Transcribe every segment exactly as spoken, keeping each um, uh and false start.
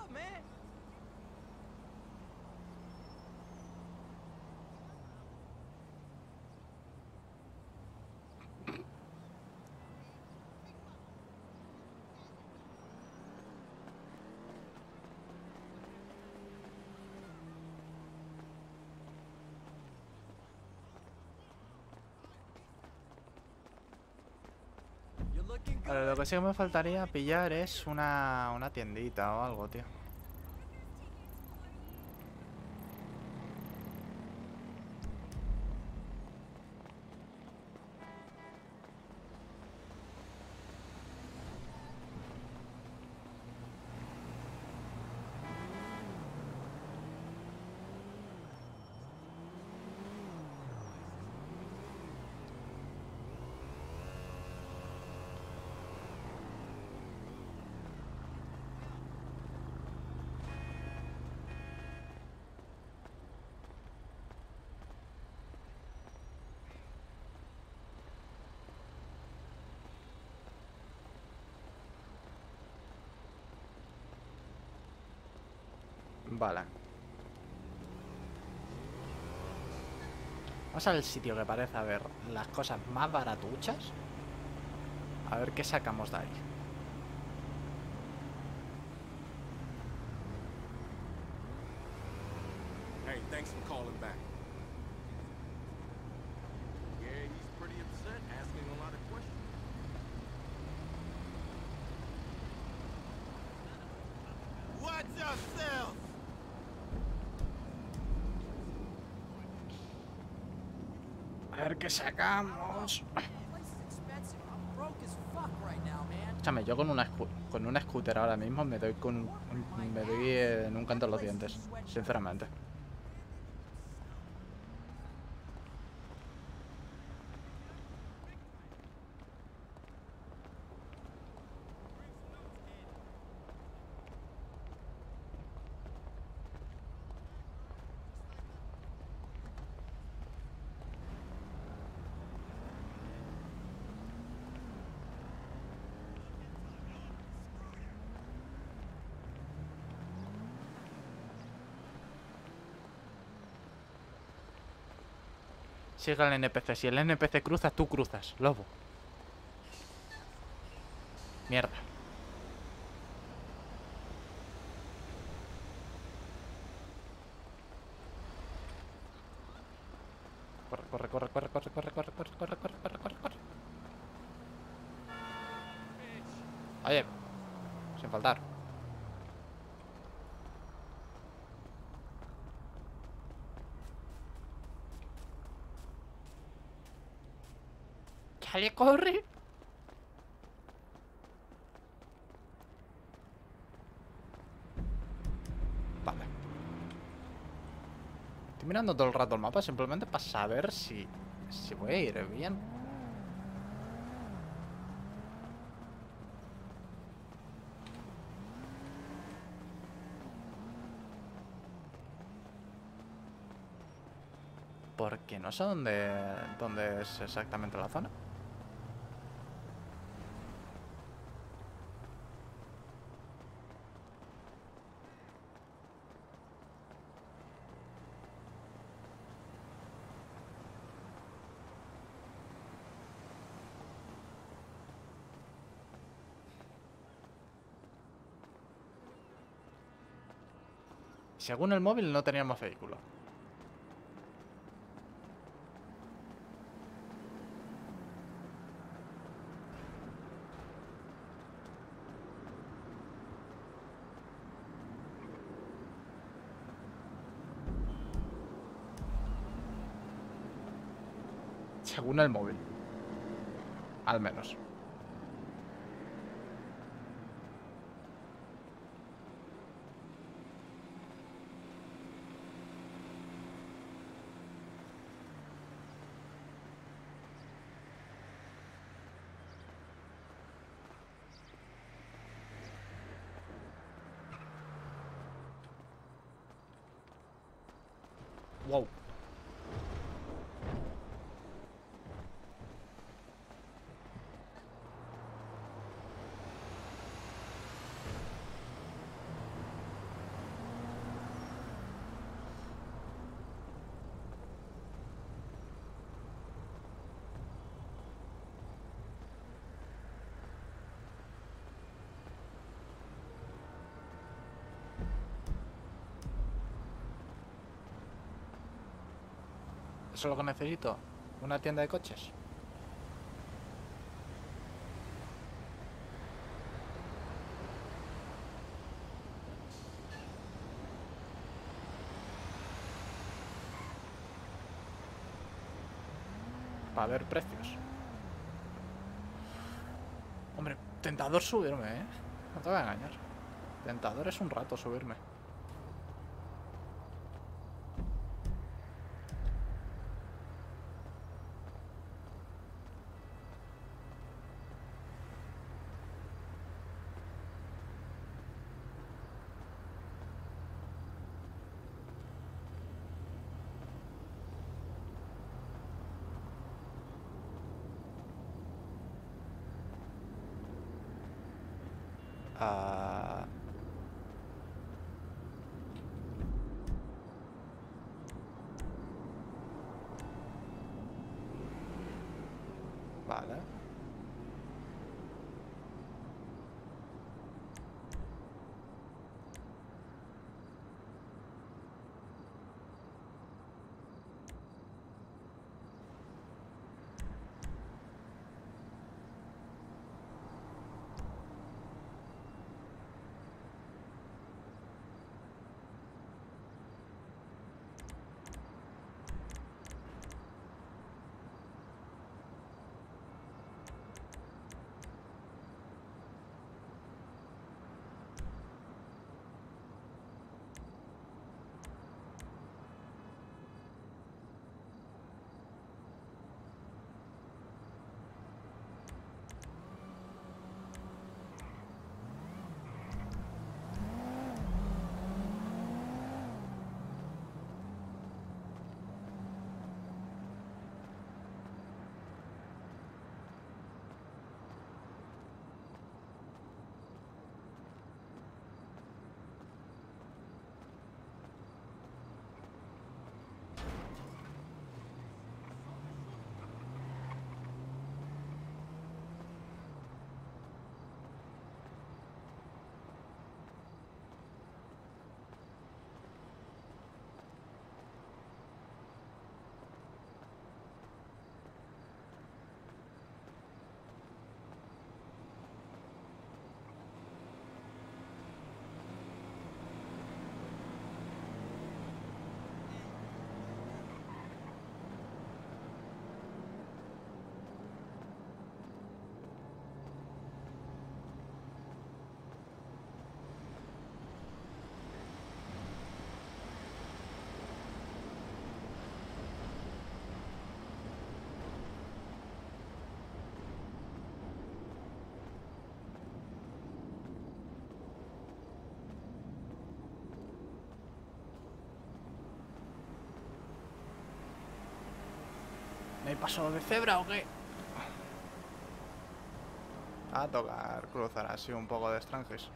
Vale, lo que sí que me faltaría pillar es una, una tiendita o algo, tío. Vale. Vamos al sitio que parece haber las cosas más baratuchas. A ver qué sacamos de ahí. Hey, thanks for calling back. Yeah, he's pretty upset, asking a lot of questions. Watch yourself! A ver qué sacamos. Escúchame, yo con una con una scooter ahora mismo me doy con un, me doy en un canto de los dientes, sinceramente. Sigue el N P C. Si el N P C cruza, tú cruzas, lobo. Mierda. Corre, corre, corre, corre, corre, corre, corre, corre, corre, corre, corre, corre, corre. Oye, sin faltar. ¡Dale, corre! Vale. Estoy mirando todo el rato el mapa simplemente para saber si, si voy a ir bien. Porque no sé dónde, dónde es exactamente la zona. Según el móvil no teníamos vehículo. Según el móvil. Al menos. Wow. Eso es lo que necesito. Una tienda de coches. Para ver precios. Hombre, tentador subirme, ¿eh? No te voy a engañar. Tentador es un rato subirme. Ah... Vale. ¿Me he pasado de cebra o qué? A tocar cruzar así un poco de extranjes.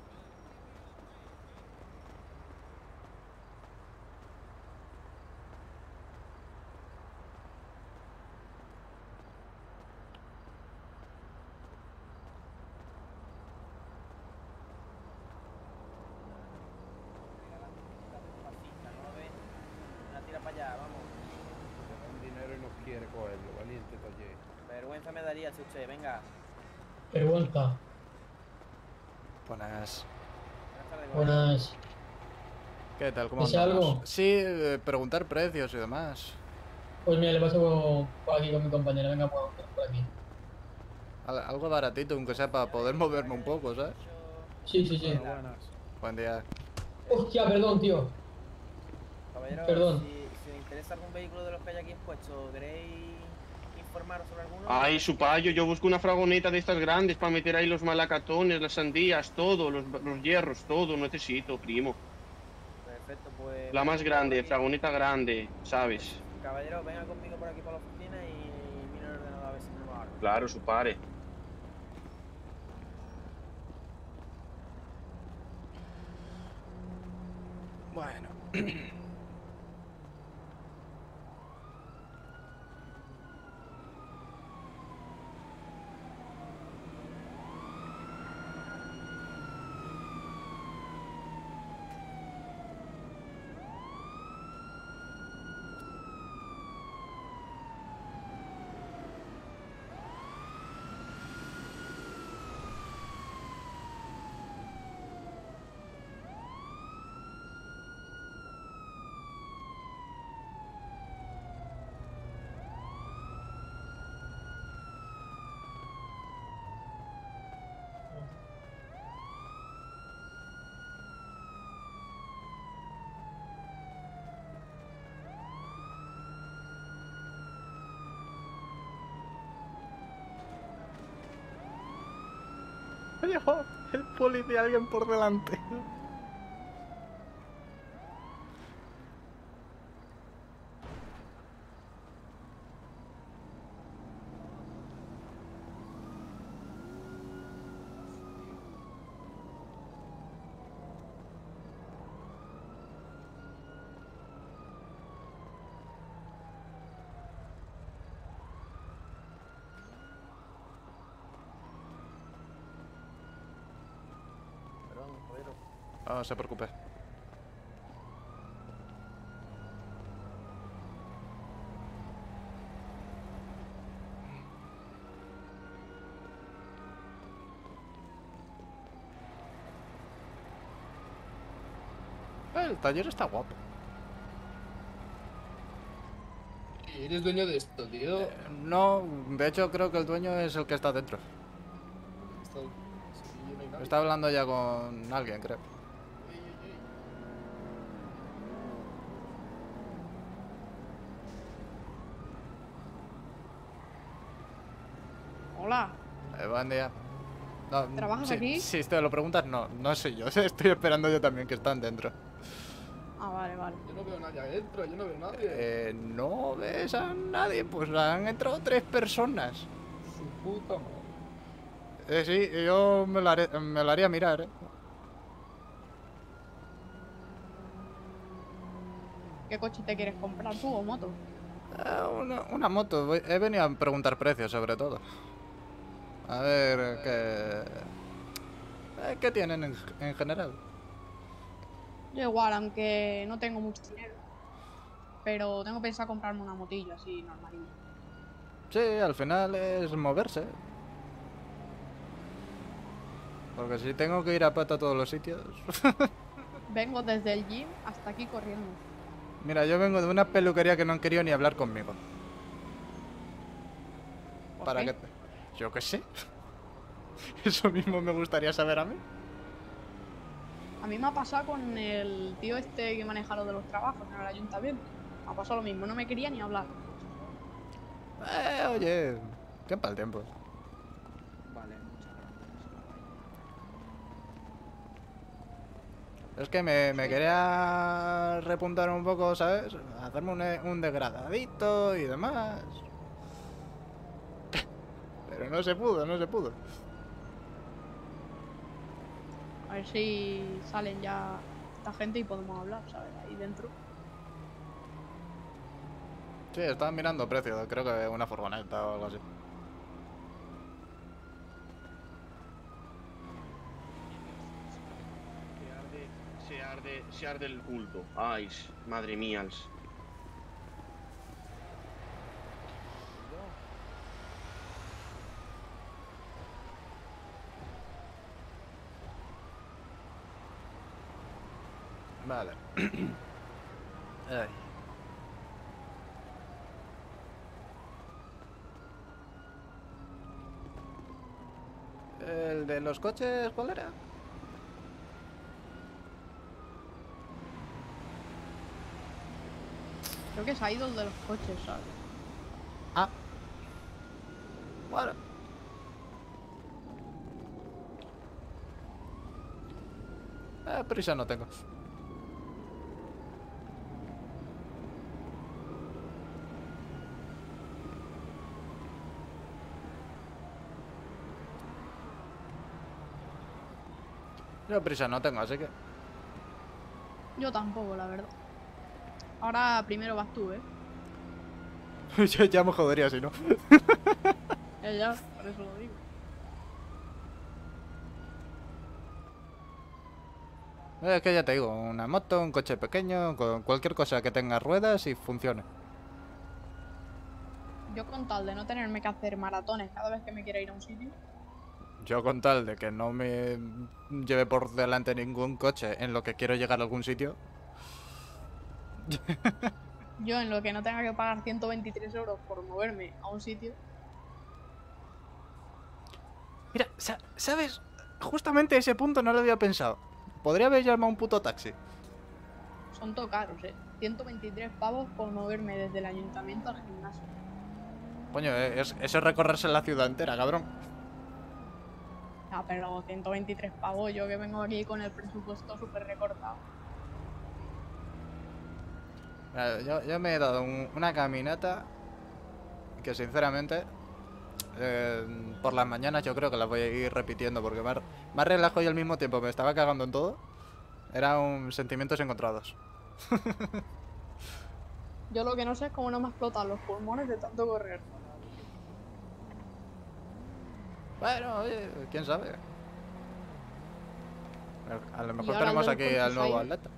Una tira para allá, vamos. Un dinero y no quiere cogerlo, valiente taller. Vergüenza me daría si usted, venga. Vergüenza. Buenas. Buenas tardes, caballero. Buenas. ¿Qué tal? ¿Cómo ¿Desea andamos? algo? Sí, eh, preguntar precios y demás. Pues mira, le paso por, por aquí con mi compañera. Venga, por, por aquí. Al- algo baratito, aunque sea para poder moverme un poco, ¿sabes? Sí, sí, sí. Bueno, buenas. Buen día. Hostia, perdón, tío. Caballero, Perdón. si, si le interesa algún vehículo de los que hay aquí expuestos, ¿queréis informaros sobre alguno? Ay, su payo, yo busco una fragoneta de estas grandes para meter ahí los malacatones, las sandías, todo, los, los hierros, todo necesito, primo. Perfecto, pues... La más grande, aquí. fragoneta grande, ¿sabes? Caballero, venga conmigo por aquí por la oficina y mira el ordenador a ver si me lo hago. Claro, su pare. Bueno. ha llevado el policía a alguien por delante. Perdón, caballero. No se preocupe. El taller está guapo. ¿Eres dueño de esto, tío? Eh, no, de hecho creo que el dueño es el que está dentro. Esto- sí, no hay nadie. Está hablando ya con alguien, creo. Ey, ey, ey. Hola, Eh, buen día. No, ¿Trabajas sí, aquí? Si te lo preguntas, no, no soy yo. Estoy esperando yo también que están dentro. ah, vale, vale. Yo no veo nadie adentro, yo no veo nadie. Eh, ¿no ves a nadie? Pues han entrado tres personas. Su puta madre. Eh, sí, yo me lo, haré- me lo haría mirar, eh. ¿Qué coche te quieres comprar tú o moto? Eh, una, una moto. Voy- he venido a preguntar precios, sobre todo. A ver, ¿qué, eh, ¿qué tienen en, en general? Yo igual, aunque no tengo mucho dinero. Pero tengo pensado comprarme una motillo así normalilla. Sí, al final es moverse. Porque si tengo que ir a pata a todos los sitios... Vengo desde el gym hasta aquí corriendo. Mira, yo vengo de una peluquería que no han querido ni hablar conmigo. ¿Por ¿Para qué? qué? Yo qué sé. Eso mismo me gustaría saber a mí. A mí me ha pasado con el tío este que maneja lo de los trabajos en el ayuntamiento. Me ha pasado lo mismo, no me quería ni hablar. Eh, oye, ¿qué para el tiempo? Vale, muchas gracias. Es que me, me quería repuntar un poco, ¿sabes? Hacerme un, un degradadito y demás. Pero no se pudo, no se pudo. A ver si salen ya esta gente y podemos hablar, ¿sabes? Ahí dentro. Sí, estaban mirando precios, creo que una furgoneta o algo así. Se arde, se arde, se arde el culto. Ay, madre mía. Vale. Ay. ¿El de los coches cuál era? Creo que se ha ido el de los coches, ¿sabes? Ah. Bueno. Eh, prisa no tengo. Yo prisa no tengo, así que... Yo tampoco, la verdad. Ahora primero vas tú, ¿eh? Yo ya me jodería si no. Ya, ya, por eso lo digo. Es que ya te digo, una moto, un coche pequeño, con cualquier cosa que tenga ruedas y funcione. Yo con tal de no tenerme que hacer maratones cada vez que me quiera ir a un sitio, Yo con tal de que no me lleve por delante ningún coche en lo que quiero llegar a algún sitio. yo en lo que no tenga que pagar ciento veintitrés euros por moverme a un sitio, Mira, sa- ¿sabes? Justamente ese punto no lo había pensado. Podría haber llamado a un puto taxi. son todo caros, ¿eh? ciento veintitrés pavos por moverme desde el ayuntamiento al gimnasio. Coño, es, eso es recorrerse la ciudad entera, cabrón. Ya, pero ciento veintitrés pavos, yo que vengo aquí con el presupuesto súper recortado. Mira, Yo, yo me he dado un- una caminata que sinceramente eh, por las mañanas yo creo que la voy a ir repitiendo porque más, más relajo y al mismo tiempo me estaba cagando en todo. Eran sentimientos encontrados. Yo lo que no sé es cómo no me explotan los pulmones de tanto correr. Bueno, oye, quién sabe. A lo mejor ahora tenemos el aquí del al nuevo Countryside. atleta.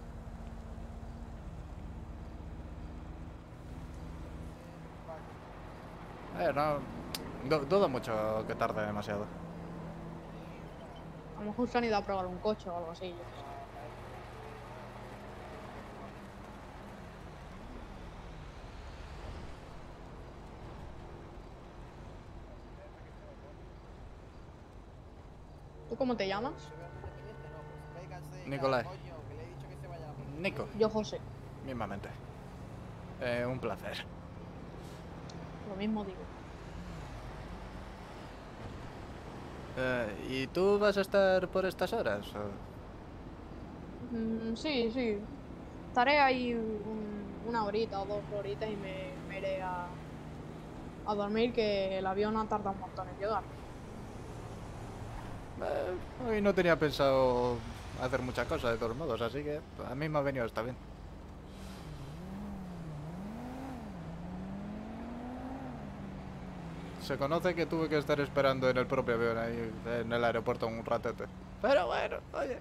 Eh, no, du- dudo mucho que tarde demasiado. A lo mejor se han ido a probar un coche o algo así. Yo qué sé. ¿Tú cómo te llamas? Nicolás. Nico, Yo José. mismamente. Eh, un placer. Lo mismo digo. Eh, ¿y tú vas a estar por estas horas? o? Mm, sí, sí. Estaré ahí un- una horita o dos horitas y me, me iré a, a dormir, que el avión ha tardado un montón en llegar. Eh, hoy no tenía pensado hacer muchas cosas de todos modos, así que a mí me ha venido está bien. Se conoce que tuve que estar esperando en el propio avión ahí en el aeropuerto un ratete. Pero bueno, oye.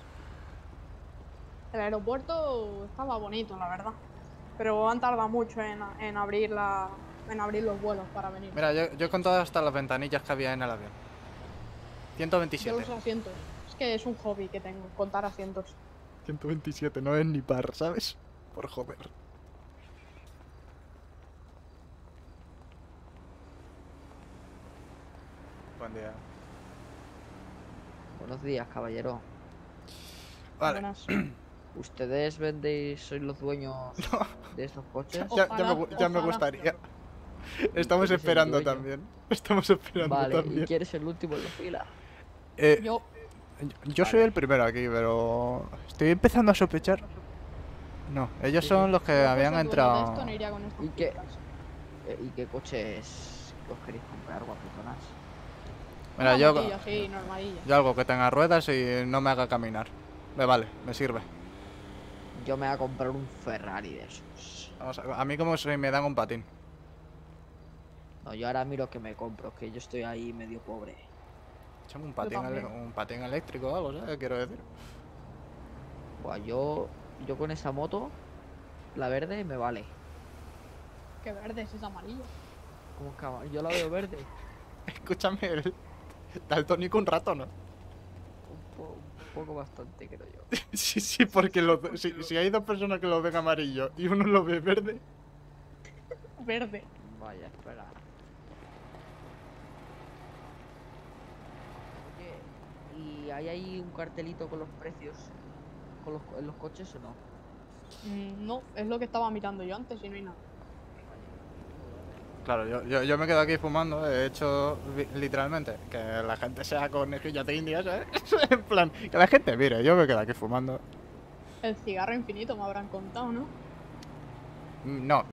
El aeropuerto estaba bonito, la verdad. Pero han tardado mucho en, en abrir la, en abrir los vuelos para venir. Mira, yo, yo he contado hasta las ventanillas que había en el avión. ciento Yo veintisiete. los asientos. Es que es un hobby que tengo, contar asientos. ciento veintisiete, no es ni par, ¿sabes? Por joder. Buen día. Buenos días, caballero. Vale. Buenas. ¿Ustedes vendéis, sois los dueños de estos coches? Ya, ya me, Ojalá, gu- ya me ojalá. gustaría. Estamos ¿Quién es el esperando dueño? también. Estamos esperando Vale, ¿y también. quién es el último en la fila? Eh, Yo, yo soy el primero aquí, pero estoy empezando a sospechar. No, ellos Sí, son sí. los que yo fuese habían dueño de entrado. esto, no iría con estas ¿Y qué? chicas. Eh, ¿Y qué coches os queréis comprar, guapetonas? Mira, Una yo, motillo así, normalilla. yo algo que tenga ruedas y no me haga caminar. Me vale, me sirve. Yo me voy a comprar un Ferrari de esos. Vamos a, a mí como si me dan un patín. No, yo ahora miro que me compro, que yo estoy ahí medio pobre. Échame un patín, ele- también. un patín eléctrico o algo, ¿sabes? Quiero decir. Buah, yo, yo con esa moto, la verde, me vale. Qué verde, ese es amarillo. ¿Cómo es que ama- yo la veo verde? Escúchame, el daltónico un rato, ¿no? Un, po- un poco bastante, creo yo. Sí, sí, porque los do- si, si hay dos personas que lo ven amarillo y uno lo ve verde. Verde. Vaya, espera. Oye, ¿y hay ahí un cartelito con los precios con los, co- en los coches o no? Mm, no, es lo que estaba mirando yo antes y no hay nada. Claro, yo, yo, yo me quedo aquí fumando, he hecho vi- literalmente que la gente sea conejillos de indias, ¿sabes? En plan, que la gente mire, yo me quedo aquí fumando. El cigarro infinito me habrán contado, ¿no? Mm, No,